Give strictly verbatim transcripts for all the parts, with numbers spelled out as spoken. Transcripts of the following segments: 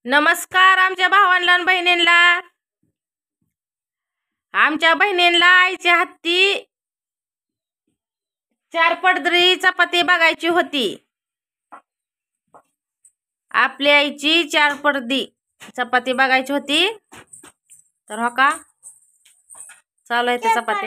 नमस्कार आमच्या भावांना आणि बहिणींना. आमच्या बहिणींना आईच्या हाती चार पदरी चपाती बघायची होती. आपल्या आईची चार पदरी चपाती बघायची होती. तर हो का चालू आहे ते चपाती.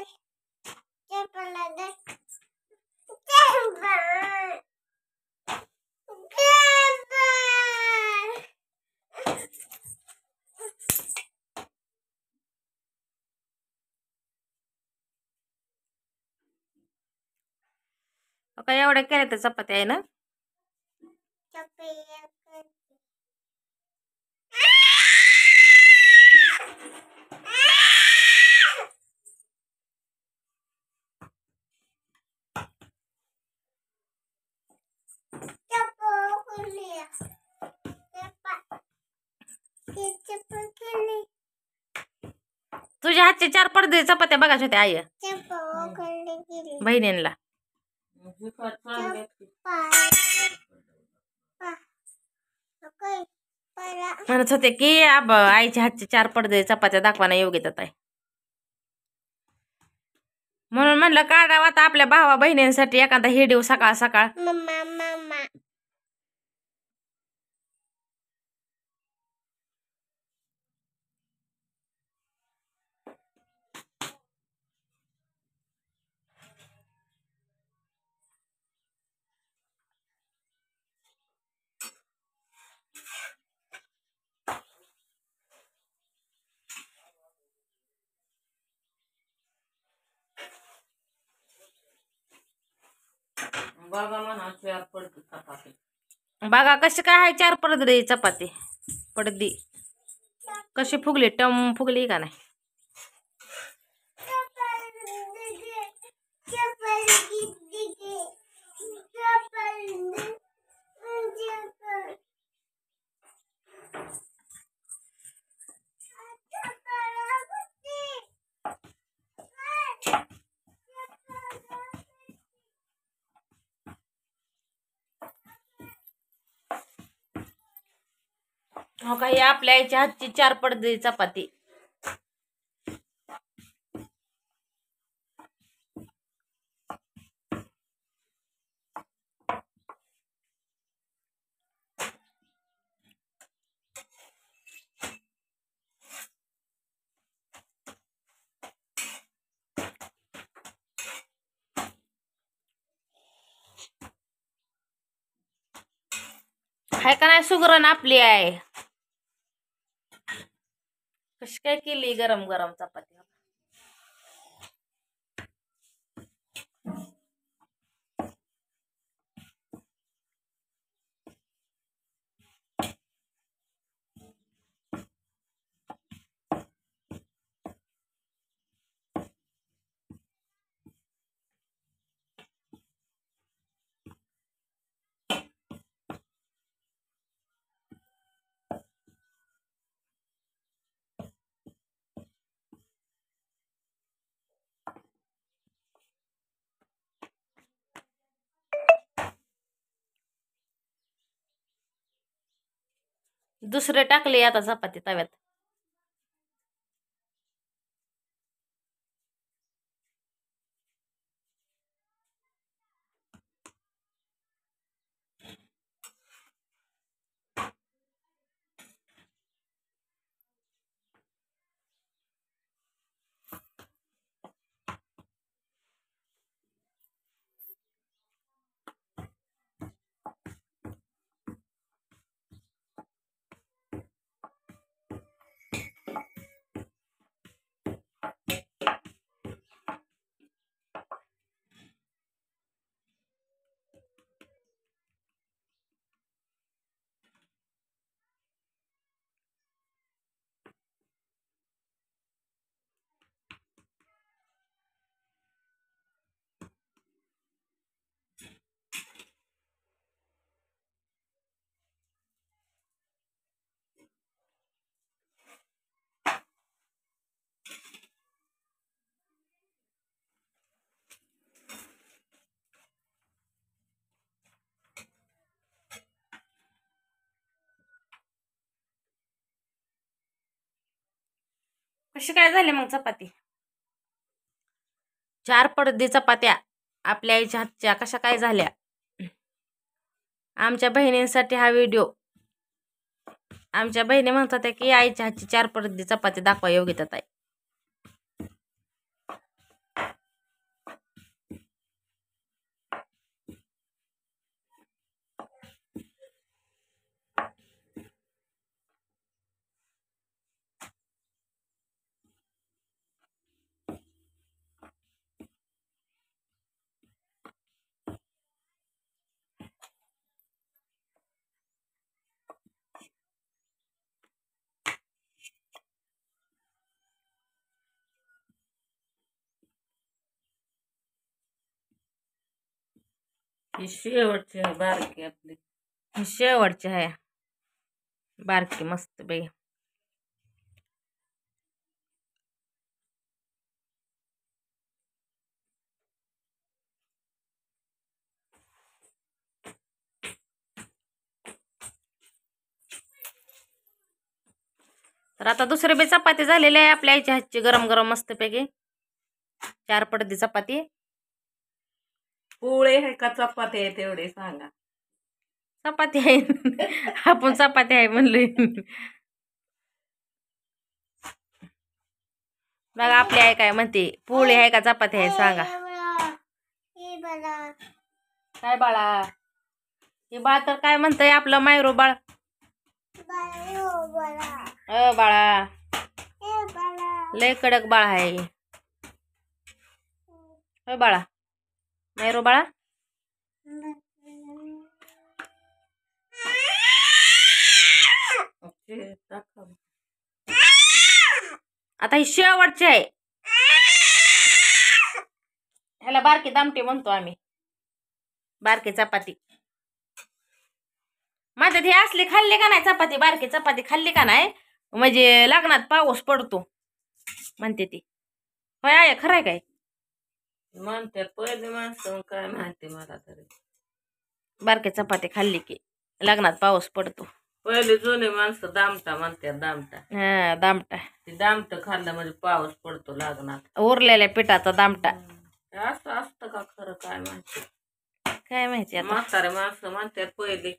का एवढ्या केल्या तर चपाती आहे ना. तुझ्या हातचे चार पडदे चपात्या बघायच्या होत्या आई बहिणींना. म्हणत होते की आब आईच्या हातचे चार पडदे चपात्या दाखवाना योग्य आहे. म्हणून म्हणलं काढावा आता आपल्या भावा बहिणींसाठी एखादा हिडिओ सकाळ सकाळ. बघा कशी काय आहे चार पडदे चपाती. पडदी कशी फुगली, टम फुगली का नाही. हो काही आपल्या आईच्या हातची चार पडदे चपाती. हाय का नाही सुगरण आपली आहे. कशी काय केली गरम गरम चपाती. दुसरे टाकले आता चपाती तव्यात. कशी काय झाली मग चपाती? चार पडदी चपात्या आपल्या आईच्या हातच्या कशा काय झाल्या? आमच्या बहिणींसाठी हा व्हिडिओ. आमच्या बहिणी म्हणतात की आईच्या हातची चार पडदी चपाती दाखवा योगिता ताई. ही शेवटची आहे बारकी आपली. ही शेवटची आहे बारकी मस्त बाई. तर आता दुसरी बी चपाती झालेली आहे आपल्या आईच्या हातची गरम गरम मस्तपैकी चार पडदी चपाती. पोळे आहे का चपाती आहे तेवढे सांगा. चपाती आहे. आपण चपाती आहे म्हणलोय. बघा आपली आई काय म्हणते, पोळी आहे का चपाती आहे सांगा. काय बाळा? हे बाळ तर काय म्हणतंय आपलं मायरो बाळ. अ बाळा लय कडक बाळ आहे. अ बाळा मायरो बाळा. आता ही शेवटची आहे. ह्याला बारकी दामटी म्हणतो आम्ही. बारकी चपाती माझ्यात ही असली खाल्ली का नाही चपाती, बारकी चपाती खाल्ली का नाही म्हणजे लग्नात पाऊस पडतो म्हणते ती. होय आहे खरं आहे काय? म्हणते पहिले माणसं काय माहिती मला तरी. बारकी चपाती खाल्ली की लग्नात पाऊस पडतो. पहिले जुने माणसं दामटा म्हणतात दामटा. हा दामटा. ती दामट खाल्लं म्हणजे पाऊस पडतो लग्नात. उरलेल्या पिठाचा दामटा. असं असतं का खरं काय माहिती? काय माहिती आता. म्हातारे माणसं म्हणतात पहिले.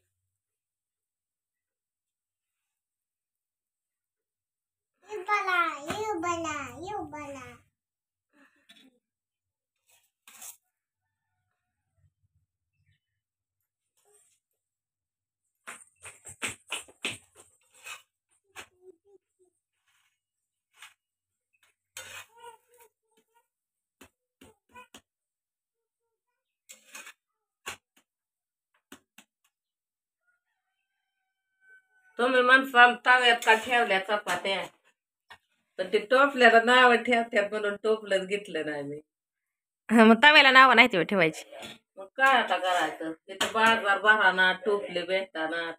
तुम्ही म्हणसाल तव्यात का ठेवल्या चपात्या, पण ते टोपल्याला नाव ठेवतात म्हणून टोपलंच घेतलं नाही मी. मग तव्याला नाव नाही ते ठेवायची. मग काय आता करायचं? तिथं बाजार भराना टोपले भेटताना.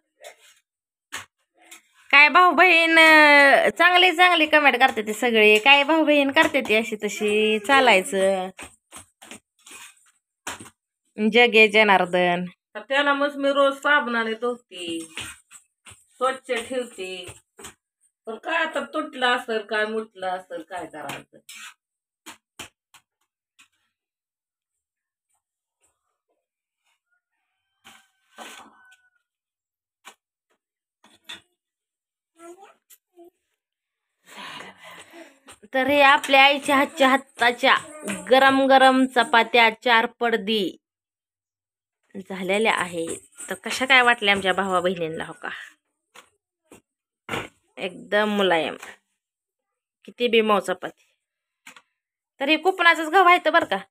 काय भाऊ बहीण चांगली चांगली कमेंट करते ते सगळे. काय भाऊ बहीण करते ती अशी तशी चालायचं. जगे जनार्दन. त्याला मग मी रोज साबणाने धुते, स्वच्छ ठेवते. पण काय आता तुटलं असेल काय मुटलं असेल काय करायचं? तर हे आपल्या आईच्या हातच्या हाताच्या गरम गरम चपात्या चार पडदी झालेल्या आहेत. तर कशा काय वाटल्या आमच्या भावा बहिणींना हो का? एकदम मुलायम. किती बी मऊ चपाती. तर हे कुपनाचंच गहू आहे तर बरं का,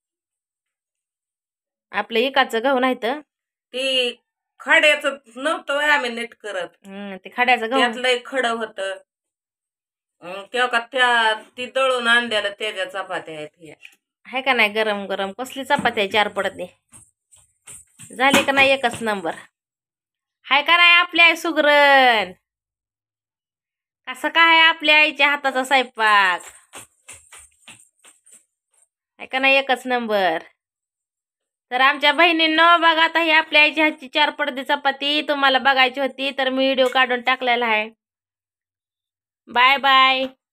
आपलं एकाचं गहू नाही तर ती खड्याचं नव्हतं आम्ही नीट करत. ते खड्याचं गहू त्यातलं खडं होतं. तेव्हा का त्या ती दळून आणलेलं त्याच्या चपात्या आहेत ह्या. आहे का नाही गरम गरम कसली चपाती आहे चार पडदी. झाली का नाही एकच नंबर. हाय का नाही आपल्या आई सुगरण. कसं काय आपल्या आईच्या हाताचा स्वयंपाक. आहे का नाही एकच नंबर. तर आमच्या बहिणींनो बघा आता ही आपल्या आईच्या हातची चार पडदी चपाती तुम्हाला बघायची होती तर मी व्हिडिओ काढून टाकलेला आहे. Bye bye.